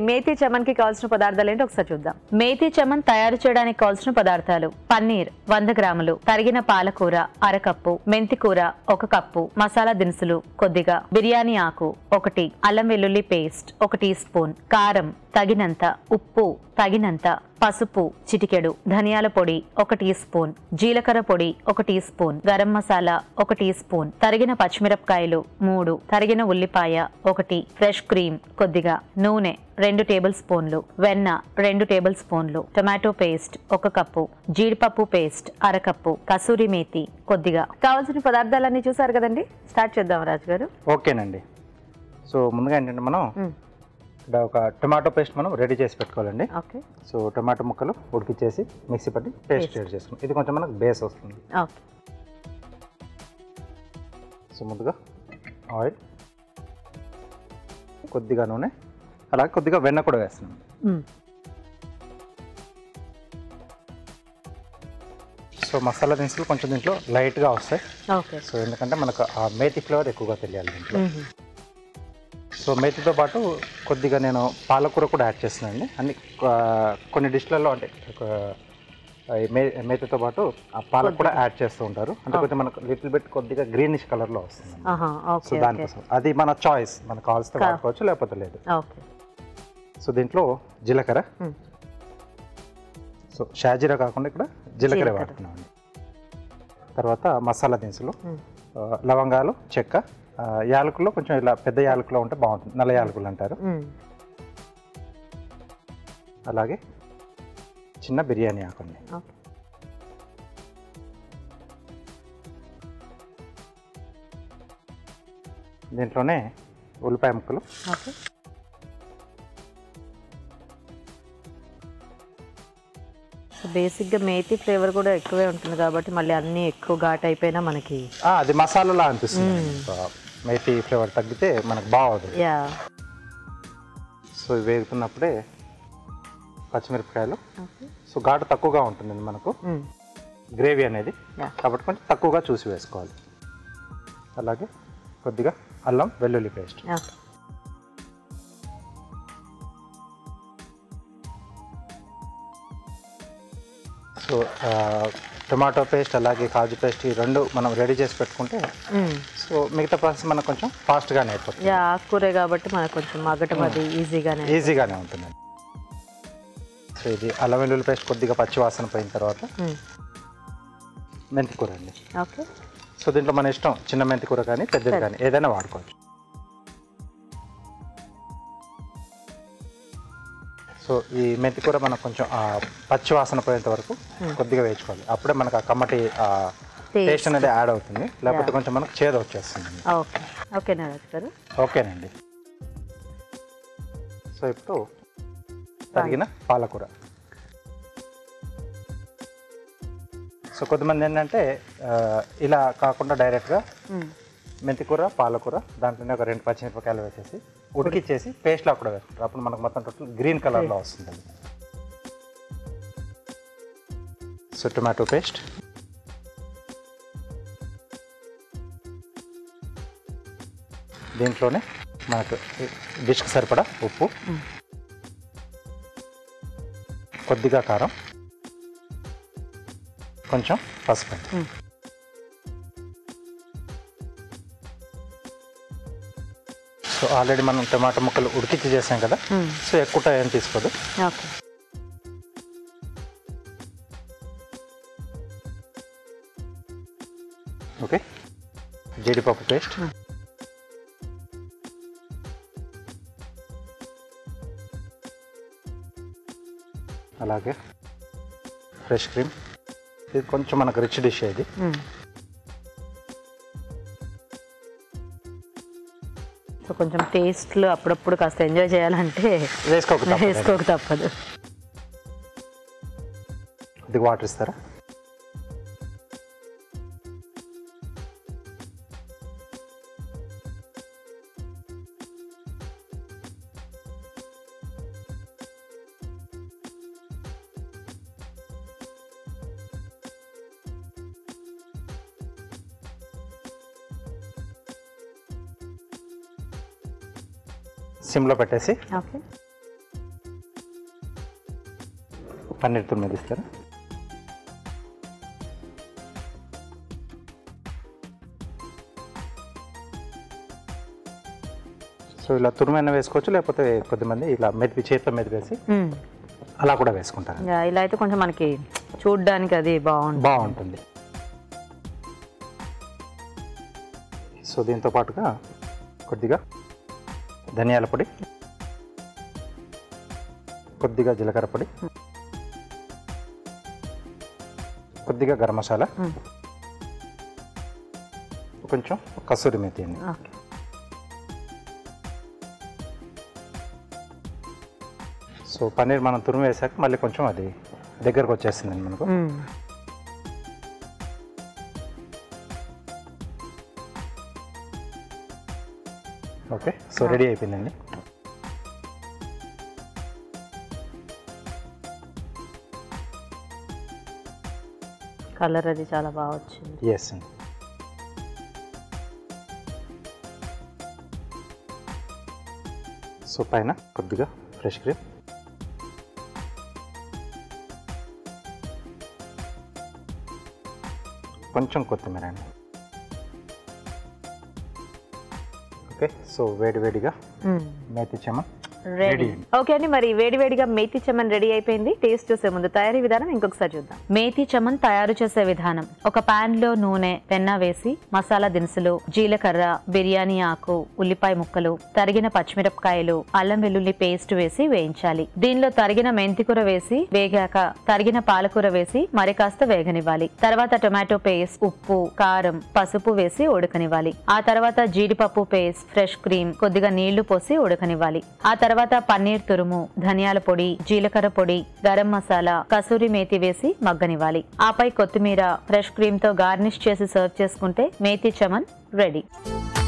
మేథి చమన్ కి కావాల్సిన పదార్థాలు ఏంటో ఒకసారి చూద్దాం. మేథి చమన్ తయారు చేయడానికి కావాల్సిన పదార్థాలు: పన్నీర్ 100 గ్రాములు, తరిగిన పాలకూర 1/2 కప్పు, మెంతి కూర 1 కప్పు, మసాలా దినుసులు కొద్దిగా, బిర్యానీ ఆకు 1, అల్లం వెల్లుల్లి పేస్ట్ 1 టీ స్పూన్, కారం తగినంత, ఉప్పు తగినంత, పసుపు చిటికెడు, ధనియాల పొడి 1 టీ స్పూన్, జీలకర్ర పొడి 1 teaspoon, garam masala 1 teaspoon, తరిగిన పచ్చిమిరపకాయలు 3, తరిగిన ఉల్లిపాయ 1, ఫ్రెష్ క్రీమ్ కొద్దిగా, నూనె 2 టేబుల్ స్పూన్లు, వెన్న 2 టేబుల్ స్పూన్లు, టొమాటో పేస్ట్ 1 కప్పు, జీడిపప్పు పేస్ట్ 1/2 కప్పు, కసూరి మేతి కొద్దిగా. కావాల్సిన పదార్థాలన్నీ చూసారు కదండి, స్టార్ట్ చేద్దాం రాజు గారు. ఓకేనండి. సో ముందుగా ఏంటంటే మనం ఇక్కడ ఒక టొమాటో పేస్ట్ మనం రెడీ చేసి పెట్టుకోవాలండి. ఓకే. సో టొమాటో ముక్కలు ఉడికిచ్చేసి మిక్సీ పట్టి పేస్ట్ రెడీ చేసుకున్నాం. ఇది కొంచెం మనకు బేస్ వస్తుంది. ఓకే. సో ముందుగా ఆయిల్, కొద్దిగా నూనె, అలాగే కొద్దిగా వెన్న కూడా వేస్తున్నాం. సో మసాలా దినుసులు కొంచెం దీంట్లో లైట్గా వస్తాయి. ఓకే. సో ఎందుకంటే మనకు ఆ మేతి ఫ్లేవర్ ఎక్కువగా తెలియాలి దీంట్లో. సో మేతితో పాటు కొద్దిగా నేను పాలకూర కూడా యాడ్ చేస్తున్నానండి. అన్ని కొన్ని డిష్లలో అంటే మేతితో పాటు ఆ పాలకూర కూడా యాడ్ చేస్తూ ఉంటారు. అంటే కొంచెం మనకు లిటిల్ బిట్ కొద్దిగా గ్రీనిష్ కలర్లో వస్తుంది. సో దానికోసం అది మన చాయిస్, మనకు కావాల్సిన వాడుకోవచ్చు, లేకపోతే లేదు. సో దీంట్లో జీలకర్ర, సో షాజీరా కాకుండా ఇక్కడ జీలకర్ర వాడుతున్నామండి. తర్వాత మసాలా దినుసులు, లవంగాలు, చెక్క, యాలకుల్లో కొంచెం ఇలా పెద్ద యాలకులో ఉంటే బాగుంటుంది, నల్ల యాలకులు అంటారు. అలాగే చిన్న బిర్యానీ ఆకండి. దీంట్లోనే ఉల్లిపాయ ముక్కలు, బేసిక్గా మేతి ఫ్లేవర్ కూడా ఎక్కువే ఉంటుంది కాబట్టి మళ్ళీ అన్నీ ఎక్కువ ఘాట్ అయిపోయినా మనకి అది మసాలాలా అనిపిస్తుంది. మేతి ఫ్లేవర్ తగ్గితే మనకు బాగుంటుంది. సో ఇవి వేగుతున్నప్పుడే పచ్చిమిరపకాయలు, సో ఘాటు తక్కువగా ఉంటుంది మనకు గ్రేవీ అనేది, కాబట్టి కొంచెం తక్కువగా చూసి వేసుకోవాలి. అలాగే కొద్దిగా అల్లం వెల్లుల్లి పేస్ట్, సో టొమాటో పేస్ట్ అలాగే కాజు పేస్ట్ ఈ రెండు మనం రెడీ చేసి పెట్టుకుంటే సో మిగతా ప్రాసెస్ మనకు కొంచెం ఫాస్ట్గానే అయిపోతుంది. ఆకుకూరే కాబట్టి మనకు కొంచెం మగ్గటం అది ఈజీగానే ఉంటుంది. సో ఇది అల్లం వెల్లుల్లి పేస్ట్ కొద్దిగా పచ్చి వాసన పోయిన తర్వాత మెంతి కూర అండి. ఓకే. సో దీంట్లో మన ఇష్టం, చిన్న మెంతి కూర కానీ పెద్దది కానీ ఏదైనా వాడుకోవచ్చు. సో ఈ మెంతి కూర మనకు కొంచెం పచ్చి వాసన పోయేంత వరకు కొద్దిగా వేయించుకోవాలి. అప్పుడే మనకు ఆ కమ్మటి టేస్ట్ అనేది యాడ్ అవుతుంది, లేకపోతే కొంచెం మనకు చేదు వచ్చేస్తుంది. ఓకేనండి. సో ఇప్పుడు తరిగిన పాలకూర. సో కొంతమంది ఏంటంటే ఇలా కాకుండా డైరెక్ట్గా మెంతి కూర, పాలకూర దాంట్లోనే ఒక 2 పచ్చిమిరపకాయలు వేసేసి ఉడికిచ్చేసి పేస్ట్లో కూడా వేసుకుంటారు. అప్పుడు మనకు మొత్తం టోటల్ గ్రీన్ కలర్లో వస్తుంది. సో టొమాటో పేస్ట్, దీంట్లోనే మనకు డిష్కి సరిపడా ఉప్పు, కొద్దిగా కారం, కొంచెం పసుపు. సో ఆల్రెడీ మనం టమాటా ముక్కలు ఉడికిచ్చి చేసాం కదా, సో ఎక్కువ టైం తీసుకోదు. ఓకే. జీడిపప్పు పేస్ట్, అలాగే ఫ్రెష్ క్రీమ్. ఇది కొంచెం మనకు రిచ్ డిష్ ఇది. సో కొంచెం టేస్ట్లో అప్పుడప్పుడు కాస్త ఎంజాయ్ చేయాలంటే వేసుకోక తప్పదు. కొద్దిగా వాటర్ ఇస్తారా? సిమ్లో పెట్టేసి పన్నీర్ తురిమేది ఇస్తారా? సో ఇలా తురిమైనా వేసుకోవచ్చు, లేకపోతే కొద్దిమంది ఇలా మెదిపి చేతిలో మెదిపేసి అలా కూడా వేసుకుంటారు. ఇలా అయితే కొంచెం మనకి చూడడానికి అది బాగుంటుంది. సో దీంతో పాటుగా కొద్దిగా ధనియాల పొడి, కొద్దిగా జీలకర్ర పొడి, కొద్దిగా గరం మసాలా, కొంచెం కసూరి మేతి అండి. సో పన్నీర్ మనం తురిమి వేసాక మళ్ళీ కొంచెం అది దగ్గరకు వచ్చేస్తుందండి మనకు. ఓకే, సో రెడీ అయిపోయిందండి. కలర్ అది చాలా బాగా వచ్చింది. ఎస్ అండి. సో పైన కొద్దిగా ఫ్రెష్ క్రీమ్, కొంచెం కొత్తిమీర అండి. ఓకే, సో వేడివేడిగా మేతి చమన్ రెడీ. ఓకే అండి, మరి వేడివేడిగా మేతి చమన్ రెడీ అయిపోయింది. టేస్ట్ చూసే ముందు తయారీ విధానం ఇంకొకసారి చూద్దాం. మేతి చమన్ తయారు చేసే విధానం: ఒక పాన్ లో నూనె, వెన్న వేసి మసాలా దినుసులు, జీలకర్ర, బిర్యానీ ఆకు, ఉల్లిపాయ ముక్కలు, తరిగిన పచ్చిమిరపకాయలు, అల్లం వెల్లుల్లి పేస్ట్ వేసి వేయించాలి. దీనిలో తరిగిన మెంతికూర వేసి వేగాక తరిగిన పాలకూర వేసి మరి కాస్త వేగనివ్వాలి. తర్వాత టొమాటో పేస్ట్, ఉప్పు, కారం, పసుపు వేసి ఉడకనివ్వాలి. ఆ తర్వాత జీడిపప్పు పేస్ట్, ఫ్రెష్ క్రీమ్, కొద్దిగా నీళ్లు పోసి ఉడకనివ్వాలి. ఆ తర్వాత పన్నీర్ తురుము, ధనియాల పొడి, జీలకర్ర పొడి, గరం మసాలా, కసూరి మేతి వేసి మగ్గనివ్వాలి. ఆపై కొత్తిమీర, ఫ్రెష్ క్రీమ్ తో గార్నిష్ చేసి సర్వ్ చేసుకుంటే మేతి చమన్ రెడీ.